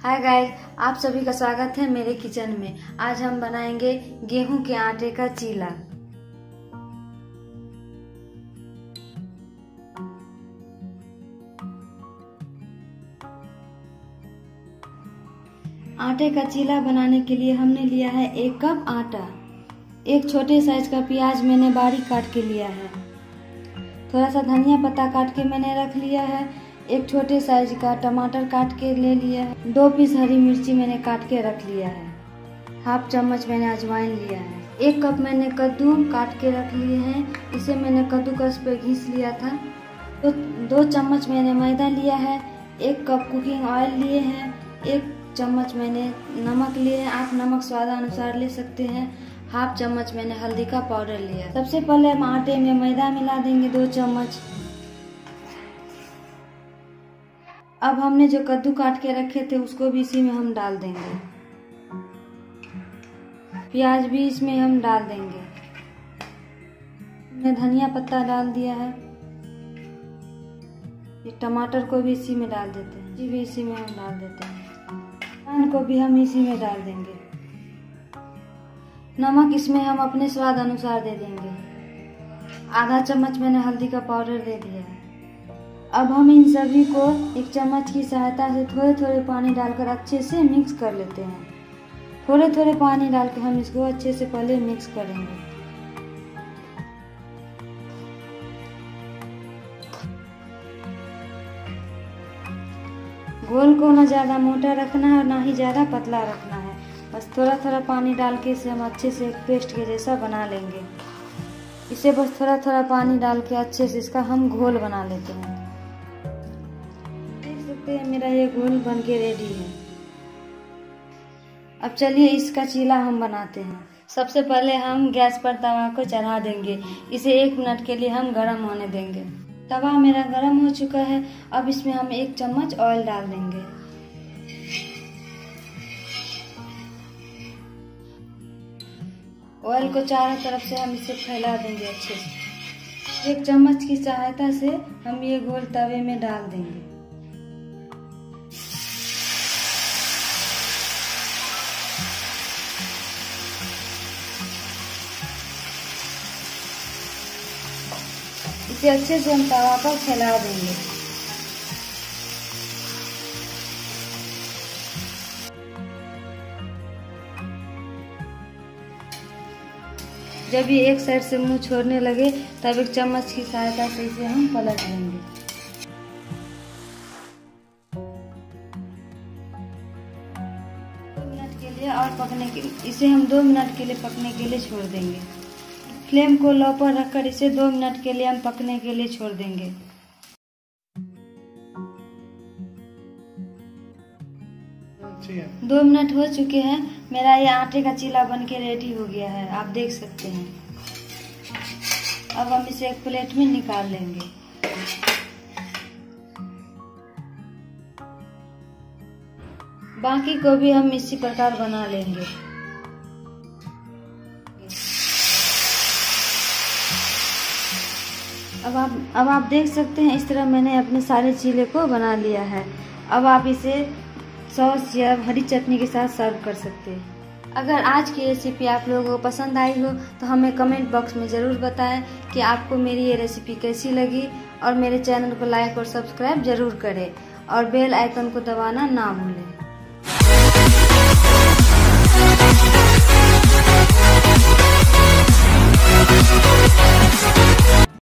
Hi guys, आप सभी का स्वागत है मेरे किचन में। आज हम बनाएंगे गेहूं के आटे का चीला। आटे का चीला बनाने के लिए हमने लिया है 1 कप आटा। एक छोटे साइज का प्याज मैंने बारीक काट के लिया है। थोड़ा सा धनिया पत्ता काट के मैंने रख लिया है। एक छोटे साइज का टमाटर काट के ले लिया है। 2 पीस हरी मिर्ची मैंने काट के रख लिया है। हाफ चम्मच मैंने अजवाइन लिया है। 1 कप मैंने कद्दू काट के रख लिए हैं। इसे मैंने कद्दूकस पे घिस लिया था। तो 2 चम्मच मैंने मैदा लिया है। 1 कप कुकिंग ऑयल लिए हैं। 1 चम्मच मैंने नमक लिए हैं। आप नमक स्वादानुसार ले सकते हैं। हाफ चम्मच मैंने हल्दी का पाउडर लिया। सबसे पहले हम आटे में मैदा मिला देंगे 2 चम्मच। अब हमने जो कद्दू काट के रखे थे उसको भी इसी में हम डाल देंगे। प्याज भी इसमें हम डाल देंगे। हमने धनिया पत्ता डाल दिया है। ये टमाटर को भी इसी में डाल देते हैं। ये भी इसी में हम डाल देते हैं। पान को भी हम इसी में डाल देंगे। नमक इसमें हम अपने स्वाद अनुसार दे देंगे। आधा चम्मच मैंने हल्दी का पाउडर दे दिया है। अब हम इन सभी को 1 चम्मच की सहायता से थोड़े थोड़े पानी डालकर अच्छे से मिक्स कर लेते हैं। थोड़े थोड़े पानी डाल के हम इसको अच्छे से पहले मिक्स करेंगे। घोल को ना ज़्यादा मोटा रखना है और ना ही ज़्यादा पतला रखना है। बस थोड़ा थोड़ा पानी डाल के इसे हम अच्छे से एक पेस्ट के जैसा बना लेंगे। इसे बस थोड़ा थोड़ा पानी डाल के अच्छे से इसका हम घोल बना लेते हैं। देख सकते हैं मेरा ये घोल बन के रेडी है। अब चलिए इसका चीला हम बनाते हैं। सबसे पहले हम गैस पर तवा को चढ़ा देंगे। इसे 1 मिनट के लिए हम गर्म होने देंगे। तवा मेरा गर्म हो चुका है। अब इसमें हम 1 चम्मच ऑयल डाल देंगे। ऑयल को चारों तरफ से हम इसे फैला देंगे अच्छे से। 1 चम्मच की सहायता से हम ये घोल तवे में डाल देंगे। इसे अच्छे से हम तवा पर फैला देंगे। जब ये एक साइड से मुंह छोड़ने लगे तब 1 चम्मच की सहायता से इसे हम पलट देंगे। 2 मिनट के लिए और पकने के इसे हम 2 मिनट के लिए पकने के लिए छोड़ देंगे। फ्लेम को लो पर रखकर इसे 2 मिनट के लिए हम पकने के लिए छोड़ देंगे। दो मिनट हो चुके हैं। मेरा ये आटे का चीला बनके रेडी हो गया है, आप देख सकते हैं। अब हम इसे एक प्लेट में निकाल लेंगे। बाकी को भी हम इसी प्रकार बना लेंगे। अब आप देख सकते हैं इस तरह मैंने अपने सारे चीले को बना लिया है। अब आप इसे सॉस या हरी चटनी के साथ सर्व कर सकते हैं। अगर आज की रेसिपी आप लोगों को पसंद आई हो तो हमें कमेंट बॉक्स में ज़रूर बताएं कि आपको मेरी ये रेसिपी कैसी लगी, और मेरे चैनल को लाइक और सब्सक्राइब ज़रूर करें और बेल आइकन को दबाना ना भूलें।